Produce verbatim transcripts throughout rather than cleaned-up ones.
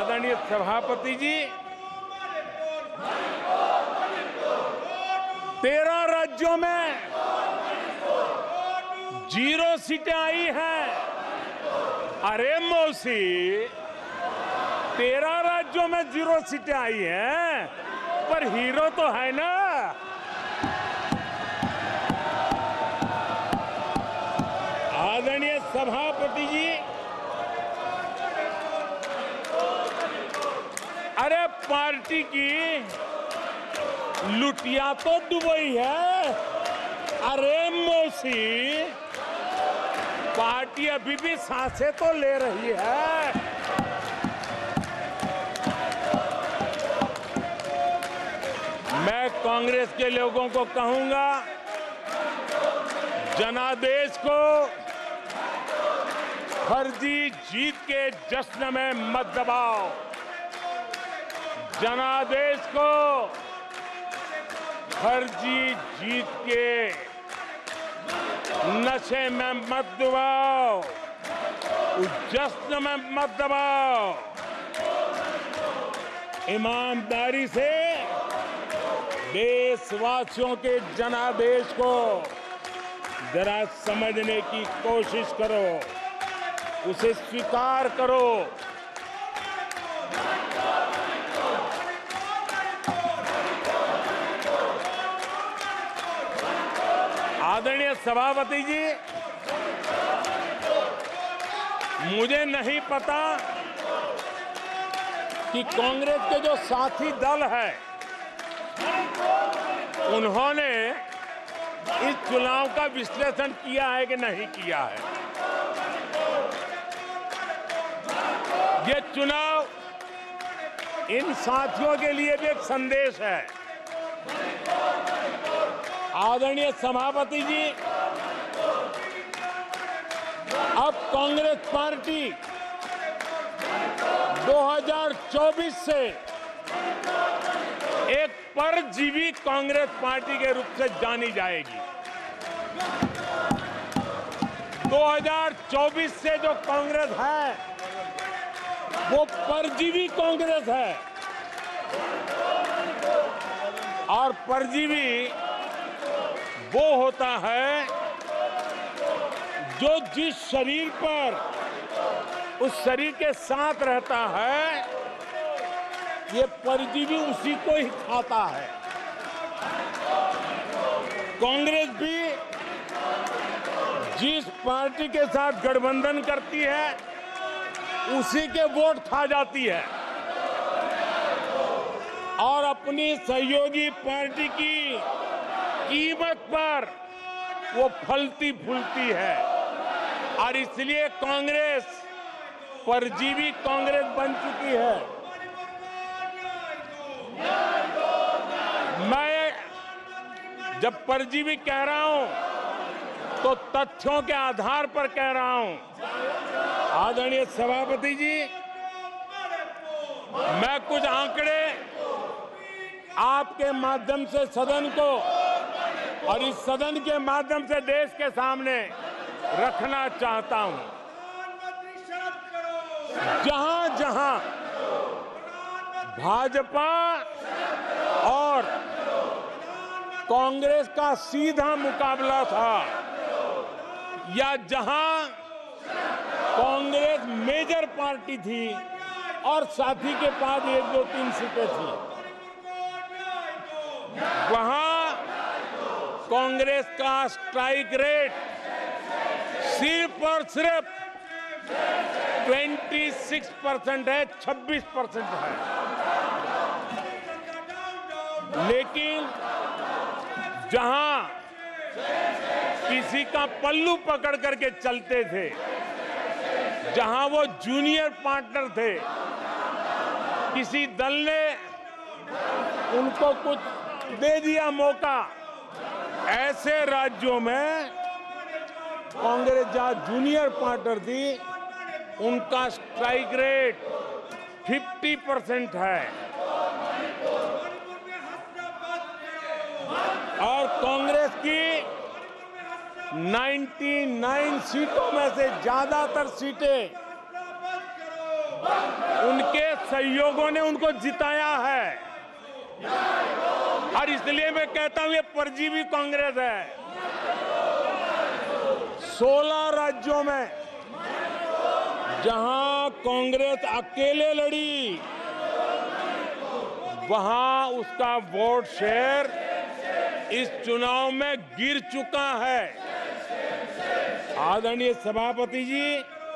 आदरणीय सभापति जी, तेरह राज्यों में जीरो सीटें आई हैं। अरे मौसी, तेरह राज्यों में जीरो सीटें आई हैं, पर हीरो तो है ना। आदरणीय सभापति जी, अरे पार्टी की लुटिया तो दुबई है। अरे मौसी, पार्टी अभी भी सांसें तो ले रही है। मैं कांग्रेस के लोगों को कहूंगा, जनादेश को फर्जी जीत के जश्न में मत दबाओ। जनादेश को फर्जी जीत के नशे में मत दबाओ, उस जश्न में मत दबाओ। ईमानदारी से देशवासियों के जनादेश को जरा समझने की कोशिश करो, उसे स्वीकार करो। आदरणीय सभापति जी, मुझे नहीं पता कि कांग्रेस के जो साथी दल है, उन्होंने इस चुनाव का विश्लेषण किया है कि नहीं किया है। ये चुनाव इन साथियों के लिए भी एक संदेश है। आदरणीय सभापति जी, अब कांग्रेस पार्टी दो हज़ार चौबीस से एक परजीवी कांग्रेस पार्टी के रूप से जानी जाएगी। दो हज़ार चौबीस से जो कांग्रेस है, वो परजीवी कांग्रेस है। और परजीवी वो होता है जो जिस शरीर पर उस शरीर के साथ रहता है, ये परजीवी उसी को ही खाता है। कांग्रेस भी जिस पार्टी के साथ गठबंधन करती है, उसी के वोट खा जाती है और अपनी सहयोगी पार्टी की कीमत पर वो फलती फूलती है। और इसलिए कांग्रेस परजीवी कांग्रेस बन चुकी है। मैं जब परजीवी कह रहा हूं, तो तथ्यों के आधार पर कह रहा हूं। आदरणीय सभापति जी, मैं कुछ आंकड़े आपके माध्यम से सदन को और इस सदन के माध्यम से देश के सामने रखना चाहता हूं। जहां जहां भाजपा और कांग्रेस का सीधा मुकाबला था, या जहां कांग्रेस मेजर पार्टी थी और साथी के पास एक दो तीन सीटें थी, वहां कांग्रेस का स्ट्राइक रेट सिर्फ और सिर्फ छब्बीस परसेंट है, छब्बीस परसेंट है। लेकिन जहां किसी का पल्लू पकड़ करके चलते थे, जहां वो जूनियर पार्टनर थे, किसी दल ने उनको कुछ दे दिया मौका, ऐसे राज्यों में कांग्रेस जहां जूनियर पार्टनर थी, उनका स्ट्राइक रेट पचास परसेंट है। और कांग्रेस की निन्यानवे सीटों में से ज्यादातर सीटें उनके सहयोगों ने उनको जिताया है। और इसलिए मैं कहता हूं ये परजीवी कांग्रेस है। सोलह राज्यों में जहां कांग्रेस अकेले लड़ी, वहां उसका वोट शेयर इस चुनाव में गिर चुका है। आदरणीय सभापति जी,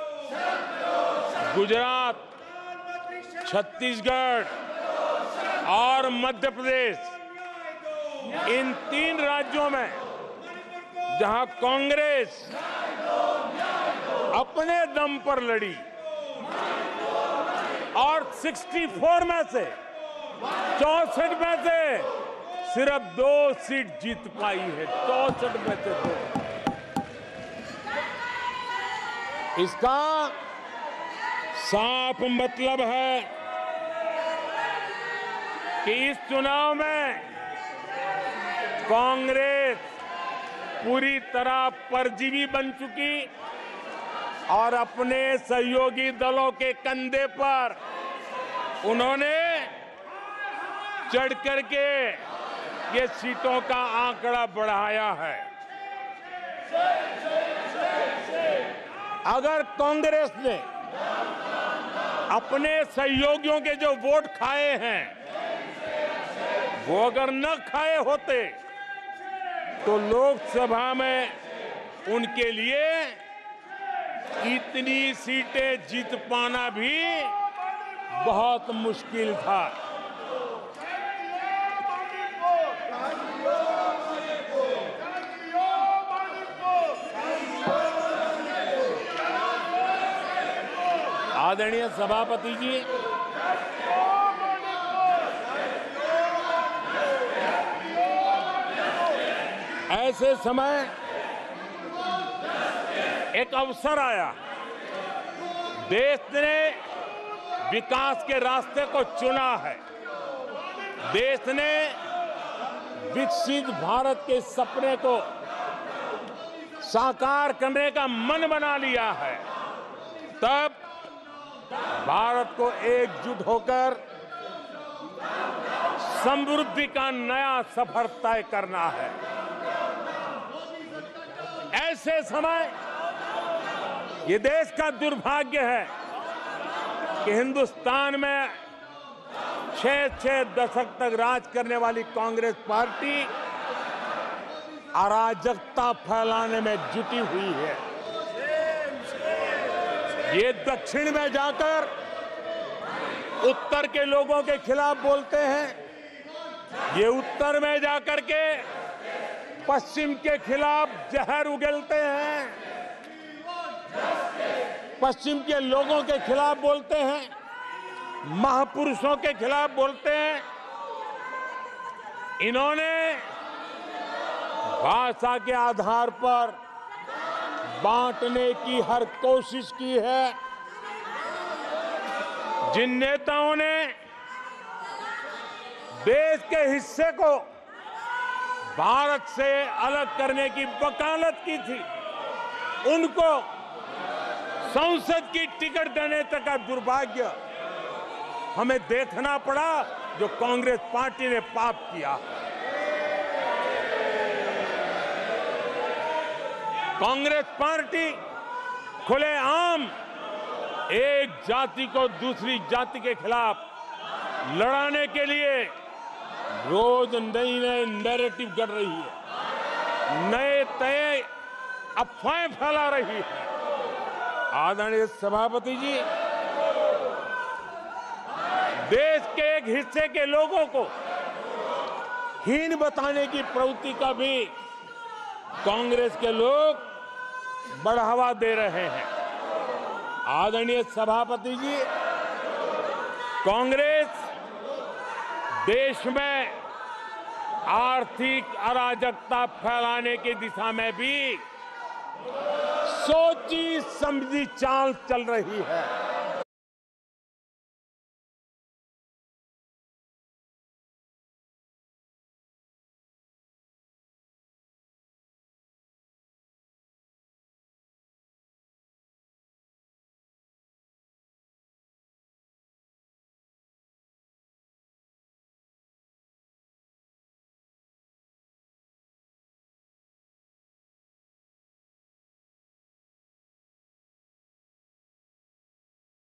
गुजरात, छत्तीसगढ़ और मध्य प्रदेश, इन तीन राज्यों में जहां कांग्रेस अपने दम पर लड़ी और चौंसठ में से चौसठ में से सिर्फ दो सीट जीत पाई है। चौसठ में से दो। इसका साफ मतलब है कि इस चुनाव में कांग्रेस पूरी तरह परजीवी बन चुकी और अपने सहयोगी दलों के कंधे पर उन्होंने चढ़ करके ये सीटों का आंकड़ा बढ़ाया है। अगर कांग्रेस ने अपने सहयोगियों के जो वोट खाए हैं वो अगर न खाए होते तो लोकसभा में उनके लिए इतनी सीटें जीत पाना भी बहुत मुश्किल था। आदरणीय सभापति जी, ऐसे समय एक अवसर आया। देश ने विकास के रास्ते को चुना है। देश ने विकसित भारत के सपने को साकार करने का मन बना लिया है। तब भारत को एकजुट होकर समृद्धि का नया सफर तय करना है। ऐसे समय ये देश का दुर्भाग्य है कि हिंदुस्तान में छह छह दशक तक राज करने वाली कांग्रेस पार्टी अराजकता फैलाने में जुटी हुई है। ये दक्षिण में जाकर उत्तर के लोगों के खिलाफ बोलते हैं, ये उत्तर में जाकर के पश्चिम के खिलाफ जहर उगलते हैं, पश्चिम के लोगों के खिलाफ बोलते हैं, महापुरुषों के खिलाफ बोलते हैं। इन्होंने भाषा के आधार पर बांटने की हर कोशिश की है। जिन नेताओं ने देश के हिस्से को भारत से अलग करने की वकालत की थी, उनको संसद की टिकट देने तक का दुर्भाग्य हमें देखना पड़ा, जो कांग्रेस पार्टी ने पाप किया। कांग्रेस पार्टी खुलेआम एक जाति को दूसरी जाति के खिलाफ लड़ाने के लिए रोज नई नई नैरेटिव कर रही है, नए तय अफवाहें फैला रही है। आदरणीय सभापति जी, देश के एक हिस्से के लोगों को हीन बताने की प्रवृत्ति का भी कांग्रेस के लोग बढ़ावा दे रहे हैं। आदरणीय सभापति जी, कांग्रेस देश में आर्थिक अराजकता फैलाने की दिशा में भी सोची समझी चाल चल रही है।